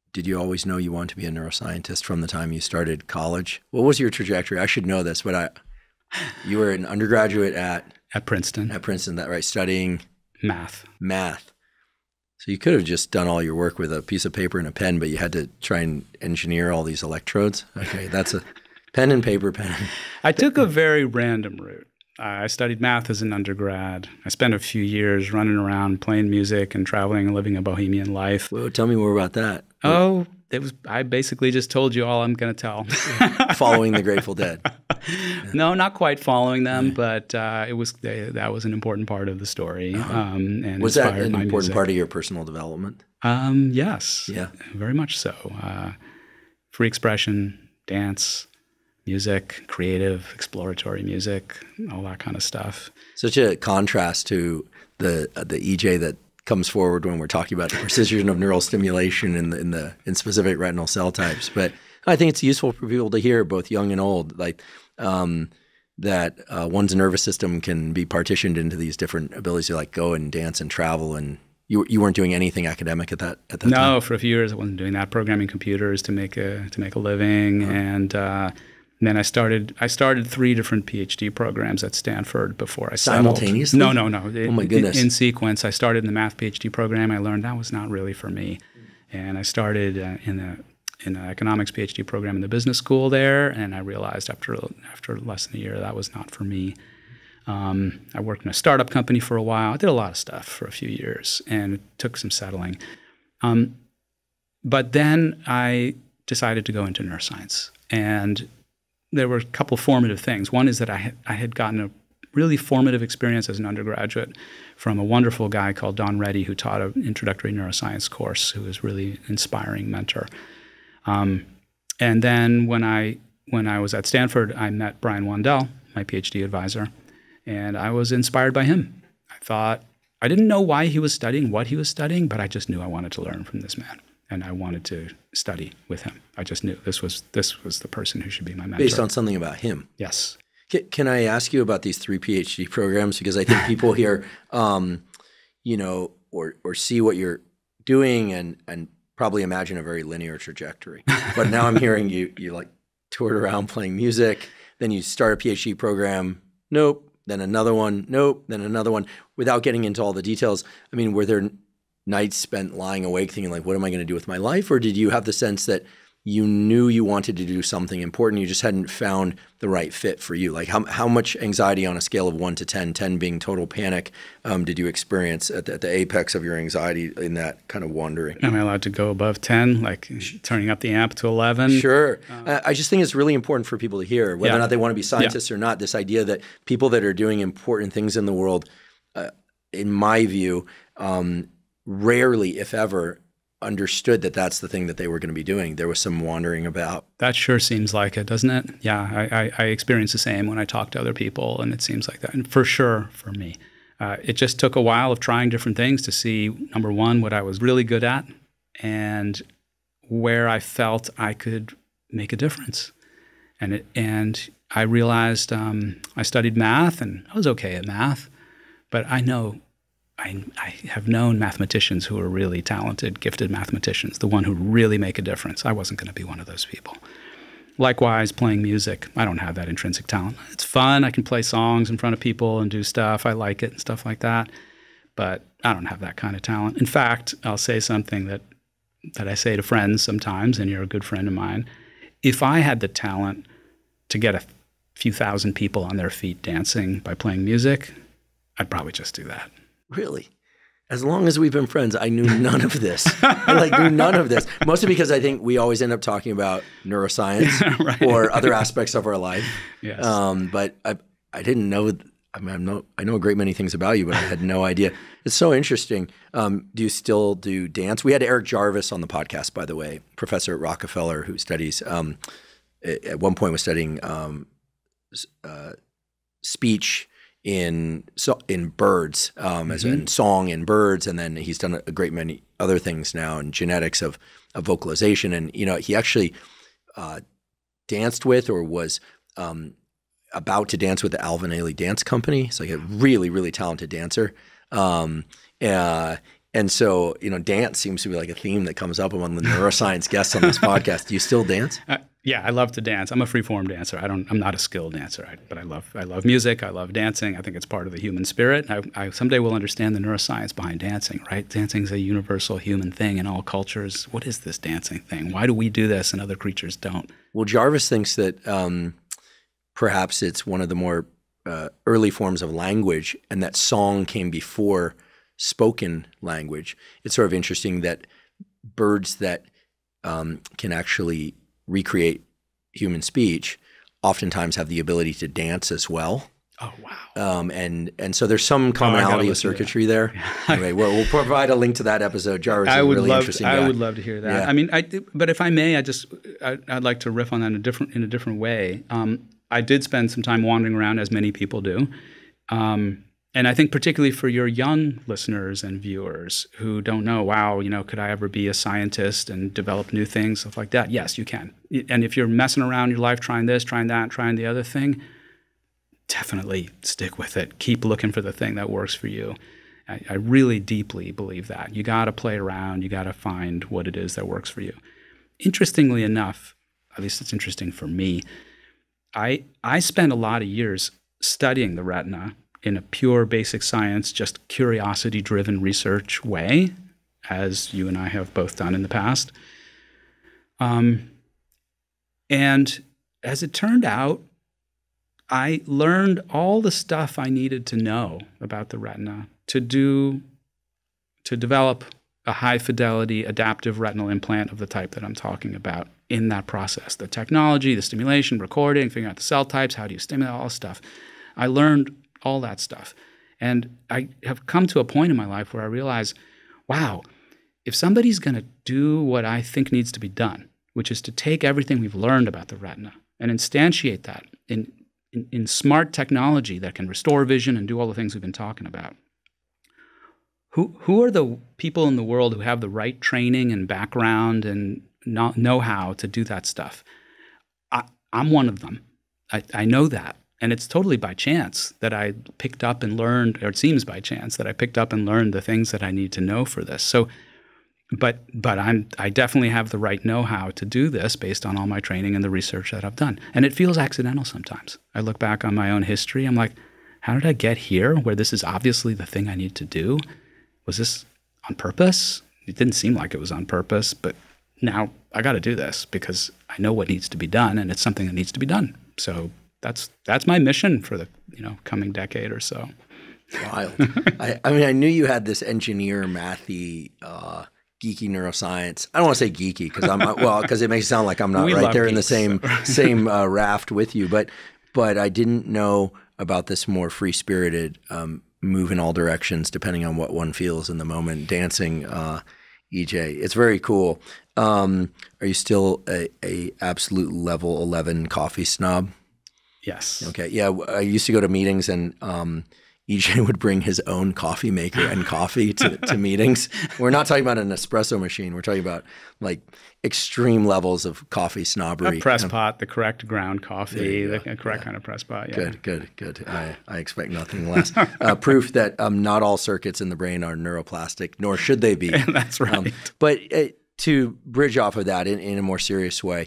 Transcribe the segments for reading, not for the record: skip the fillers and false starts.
did you always know you wanted to be a neuroscientist from the time you started college? What was your trajectory? I should know this, but you were an undergraduate at Princeton. At Princeton, that right? Studying math. So you could have just done all your work with a piece of paper and a pen, but you had to try and engineer all these electrodes. Okay, that's a pen and paper pen. I took a very random route. I studied math as an undergrad. I spent a few years running around playing music and traveling and living a bohemian life. Well, tell me more about that. Oh, I basically just told you all I'm going to tell. Following the Grateful Dead. No, not quite following them, but that was an important part of the story. And was that an important music. Part of your personal development? Yes. Yeah. Very much so. Free expression, dance, music, creative, exploratory music, all that kind of stuff. Such a contrast to the EJ that comes forward when we're talking about the precision of neural stimulation in specific retinal cell types. But I think it's useful for people to hear, both young and old, like that one's nervous system can be partitioned into these different abilities to like go and dance and travel. And you weren't doing anything academic at that time? No, for a few years I wasn't doing that. Programming computers to make a living, and then I started 3 different Ph.D. programs at Stanford before I settled. Simultaneously? No. Oh my goodness. In sequence. I started in the math Ph.D. program. I learned that was not really for me. And I started in the economics Ph.D. program in the business school there, and I realized after less than a year that was not for me. I worked in a startup company for a while. I did a lot of stuff for a few years, and it took some settling. But then I decided to go into neuroscience, and there were a couple formative things. One is that I had gotten a really formative experience as an undergraduate from a wonderful guy called Don Reddy, who taught an introductory neuroscience course, who was really an inspiring mentor. And then when I was at Stanford, I met Brian Wandel, my PhD advisor, and I was inspired by him. I didn't know why he was studying what he was studying, but I just knew I wanted to learn from this man. And I wanted to study with him. I just knew this was the person who should be my mentor. Based on something about him? Yes. Can I ask you about these 3 PhD programs? Because I think people here, or see what you're doing and probably imagine a very linear trajectory. But now I'm hearing you like toured around playing music, then you start a PhD program, nope, then another one, nope, then another one. Without getting into all the details, I mean, were there nights spent lying awake thinking like, what am I going to do with my life? Or did you have the sense that you knew you wanted to do something important, you just hadn't found the right fit for you? Like how much anxiety on a scale of 1 to 10, 10 being total panic, did you experience at the apex of your anxiety in that kind of wandering? Am I allowed to go above 10, like turning up the amp to 11? Sure. I just think it's really important for people to hear, whether or not they want to be scientists or not, this idea that people that are doing important things in the world, in my view, rarely, if ever, understood that that's the thing that they were going to be doing. There was some wandering about. That sure seems like it, doesn't it? Yeah, I experience the same when I talk to other people, and it seems like that. And for sure, for me, it just took a while of trying different things to see, number one, what I was really good at and where I felt I could make a difference. And I realized I studied math, and I was okay at math, but I have known mathematicians who are really talented, gifted mathematicians, the one who really make a difference. I wasn't going to be one of those people. Likewise, playing music. I don't have that intrinsic talent. It's fun. I can play songs in front of people and do stuff. I like it and stuff like that. But I don't have that kind of talent. In fact, I'll say something that I say to friends sometimes, and you're a good friend of mine. If I had the talent to get a few thousand people on their feet dancing by playing music, I'd probably just do that. Really? As long as we've been friends, I knew none of this. I knew none of this. Mostly because I think we always end up talking about neuroscience right. or other aspects of our life. Yes. But I didn't know. I know a great many things about you, but I had no idea. It's so interesting. Do you still do dance? We had Eric Jarvis on the podcast, by the way, professor at Rockefeller, who studies. At one point was studying speech in birds, as in song in birds, and then he's done a great many other things now in genetics of vocalization. And he actually danced with or was about to dance with the Alvin Ailey Dance Company. So he a really, really talented dancer. And so, dance seems to be like a theme that comes up among the neuroscience guests on this podcast. Do you still dance? Yeah, I love to dance. I'm a free-form dancer. I'm not a skilled dancer, but I love music. I love dancing. I think it's part of the human spirit. I someday will understand the neuroscience behind dancing, right? Dancing is a universal human thing in all cultures. What is this dancing thing? Why do we do this and other creatures don't? Well, Jarvis thinks that perhaps it's one of the more early forms of language, and that song came before spoken language. It's sort of interesting that birds that can actually recreate human speech oftentimes have the ability to dance as well. Oh, wow. And so there's some commonality of circuitry there. Anyway, we'll provide a link to that episode. Jarvis is a really interesting guy. I would love to hear that. Yeah. I mean, but if I may, I'd like to riff on that in a different way. I did spend some time wandering around, as many people do. And I think particularly for your young listeners and viewers who don't know, wow, could I ever be a scientist and develop new things, stuff like that? Yes, you can. And if you're messing around your life trying this, trying that, trying the other thing, definitely stick with it. Keep looking for the thing that works for you. I really deeply believe that. You got to play around. You got to find what it is that works for you. Interestingly enough, at least it's interesting for me, I spent a lot of years studying the retina in a pure basic science, just curiosity-driven research way, as you and I have both done in the past. And as it turned out, I learned all the stuff I needed to know about the retina to develop a high-fidelity adaptive retinal implant of the type that I'm talking about in that process. The technology, the stimulation, recording, figuring out the cell types, how do you stimulate, all this stuff. I learned all that stuff. And I have come to a point in my life where I realize, wow, if somebody's going to do what I think needs to be done, which is to take everything we've learned about the retina and instantiate that in smart technology that can restore vision and do all the things we've been talking about, who are the people in the world who have the right training and background and know-how to do that stuff? I'm one of them. I know that. And it's totally by chance that I picked up and learned, or it seems by chance that I picked up and learned the things that I need to know for this. So, but I definitely have the right know-how to do this based on all my training and the research that I've done. And it feels accidental sometimes. I look back on my own history. I'm like, how did I get here where this is obviously the thing I need to do? Was this on purpose? It didn't seem like it was on purpose, but now I got to do this because I know what needs to be done, and it's something that needs to be done. So that's my mission for the coming decade or so. Wild. I mean, I knew you had this engineer, mathy, geeky neuroscience. I don't want to say geeky because it makes it sound like I'm not right there in the same raft with you. But I didn't know about this more free-spirited, move in all directions depending on what one feels in the moment. Dancing, EJ, it's very cool. Are you still a absolute level 11 coffee snob? Yes. Okay. Yeah. I used to go to meetings and EJ would bring his own coffee maker and coffee to meetings. We're not talking about an espresso machine. We're talking about like extreme levels of coffee snobbery. A press pot, the correct ground coffee, the correct kind of press pot. Yeah. Good. I expect nothing less. Proof that not all circuits in the brain are neuroplastic, nor should they be. That's right. But to bridge off of that in a more serious way,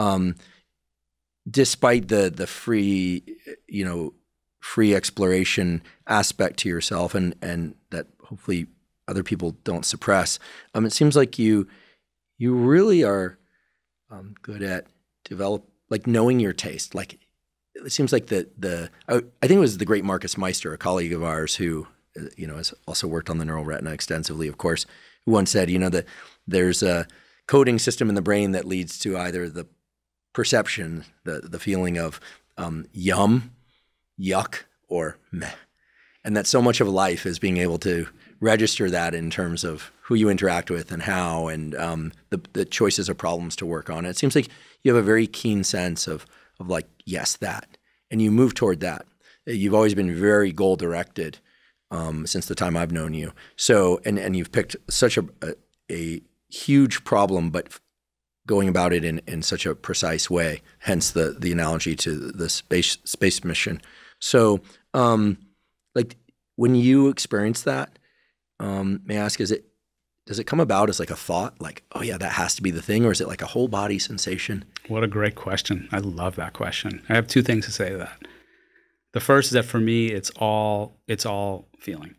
despite the free, free exploration aspect to yourself and that hopefully other people don't suppress, it seems like you really are good at knowing your taste. Like it seems like I think it was the great Marcus Meister, a colleague of ours who has also worked on the neural retina extensively, of course, who once said, that there's a coding system in the brain that leads to either the perception, the feeling of yum, yuck, or meh. And that so much of life is being able to register that in terms of who you interact with and how, and the choices of problems to work on. It seems like you have a very keen sense of like, yes, that. And you move toward that. You've always been very goal-directed since the time I've known you. So, and you've picked such a huge problem, but going about it in such a precise way, hence the analogy to the space mission. So, like when you experience that, may I ask, is does it come about as like a thought, like, oh yeah, that has to be the thing, or is it like a whole body sensation? What a great question. I love that question. I have two things to say to that. The first is that for me, it's all feeling.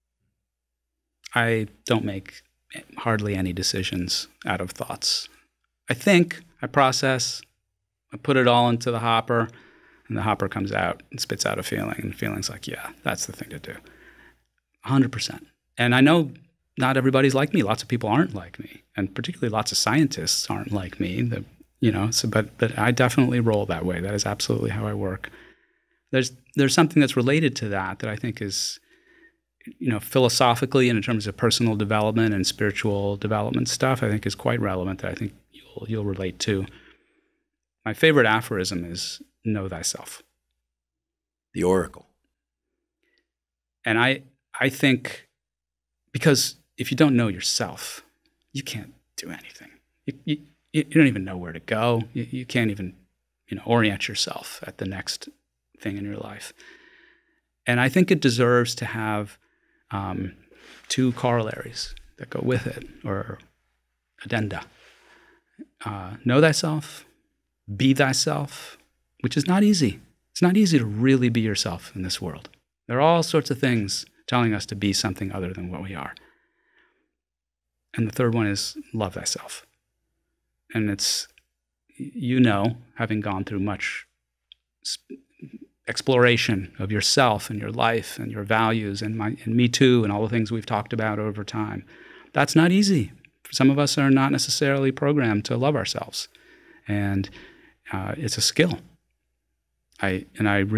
I don't make hardly any decisions out of thoughts. I think, I process, I put it all into the hopper, and the hopper comes out and spits out a feeling, and the feeling's like, yeah, that's the thing to do. 100%. And I know not everybody's like me. Lots of people aren't like me, and particularly lots of scientists aren't like me. But I definitely roll that way. That is absolutely how I work. There's something that's related to that I think is, philosophically and in terms of personal development and spiritual development stuff, I think is quite relevant that I think you'll relate to. My favorite aphorism is know thyself. The oracle. And I think, because if you don't know yourself, you can't do anything. You don't even know where to go. You can't even, orient yourself at the next thing in your life. And I think it deserves to have two corollaries that go with it, or addenda. Know thyself, be thyself, which is not easy. It's not easy to really be yourself in this world. There are all sorts of things telling us to be something other than what we are. And the third one is love thyself. And it's, having gone through much exploration of yourself and your life and your values and me too, and all the things we've talked about over time. That's not easy. Some of us are not necessarily programmed to love ourselves. And it's a skill. I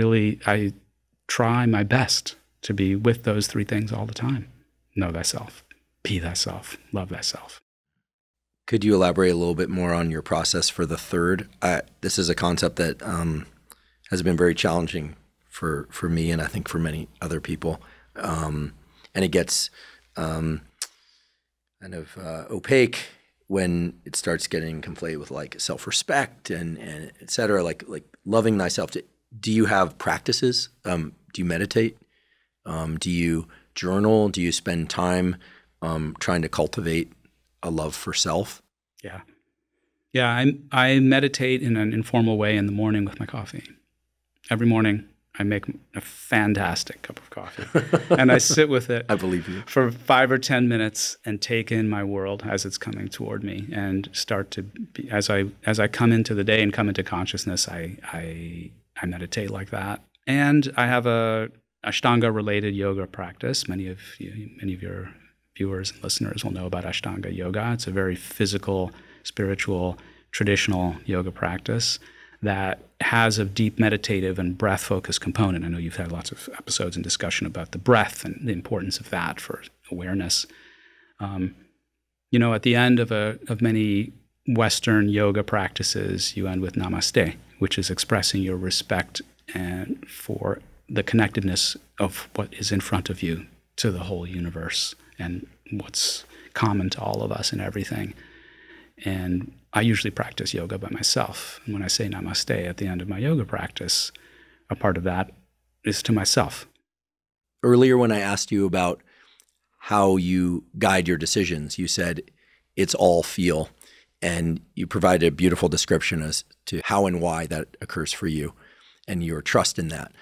try my best to be with those three things all the time. Know thyself, be thyself, love thyself. Could you elaborate a little bit more on your process for the third? This is a concept that has been very challenging for me, and I think for many other people. And it gets kind of opaque when it starts getting conflated with like self-respect and et cetera, like loving thyself. Do you have practices? Do you meditate? Do you journal? Do you spend time trying to cultivate a love for self? Yeah. Yeah, I meditate in an informal way in the morning with my coffee. Every morning, I make a fantastic cup of coffee, and I sit with it. I believe you. For 5 or 10 minutes and take in my world as it's coming toward me, and start to be, as I come into the day and come into consciousness, I meditate like that. And I have a Ashtanga-related yoga practice. Many of your viewers and listeners will know about Ashtanga yoga. It's a very physical, spiritual, traditional yoga practice that has a deep meditative and breath-focused component. I know you've had lots of episodes and discussion about the breath and the importance of that for awareness. At the end of many Western yoga practices, you end with namaste, which is expressing your respect and for the connectedness of what is in front of you to the whole universe and what's common to all of us and everything. And I usually practice yoga by myself. And when I say namaste at the end of my yoga practice, a part of that is to myself. Earlier when I asked you about how you guide your decisions, you said it's all feel. And you provided a beautiful description as to how and why that occurs for you and your trust in that.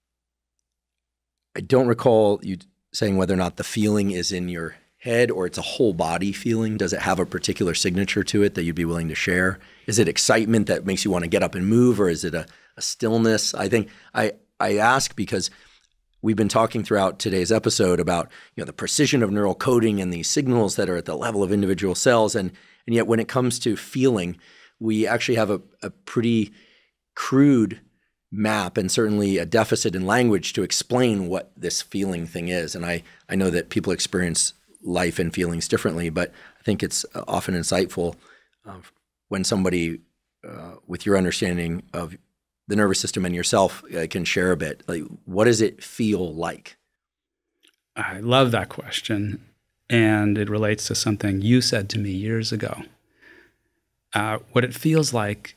I don't recall you saying whether or not the feeling is in your head or it's a whole body feeling. Does it have a particular signature to it that you'd be willing to share? Is it excitement that makes you want to get up and move, or is it a stillness? I think I ask because we've been talking throughout today's episode about the precision of neural coding and these signals that are at the level of individual cells, and yet when it comes to feeling, we actually have a pretty crude map and certainly a deficit in language to explain what this feeling thing is. And I know that people experience life and feelings differently, but I think it's often insightful when somebody with your understanding of the nervous system and yourself can share a bit. Like, what does it feel like? I love that question, and it relates to something you said to me years ago. What it feels like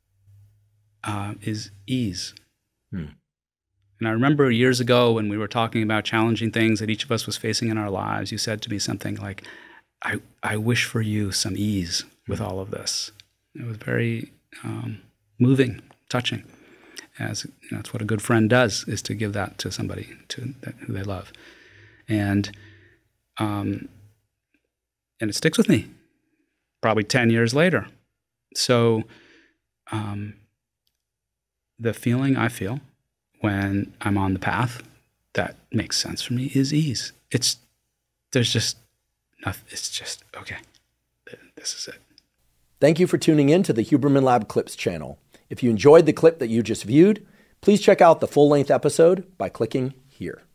is ease. And I remember years ago when we were talking about challenging things that each of us was facing in our lives, you said to me something like, I wish for you some ease with all of this. It was very moving, touching. As that's what a good friend does, is to give that to somebody who they love, and it sticks with me. Probably 10 years later. So, the feeling I feel when I'm on the path that makes sense for me is ease. There's just nothing. It's just okay. This is it. Thank you for tuning in to the Huberman Lab Clips channel. If you enjoyed the clip that you just viewed, please check out the full-length episode by clicking here.